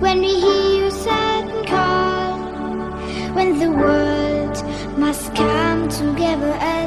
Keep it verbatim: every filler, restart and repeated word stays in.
when we hear your certain call, when the world must come together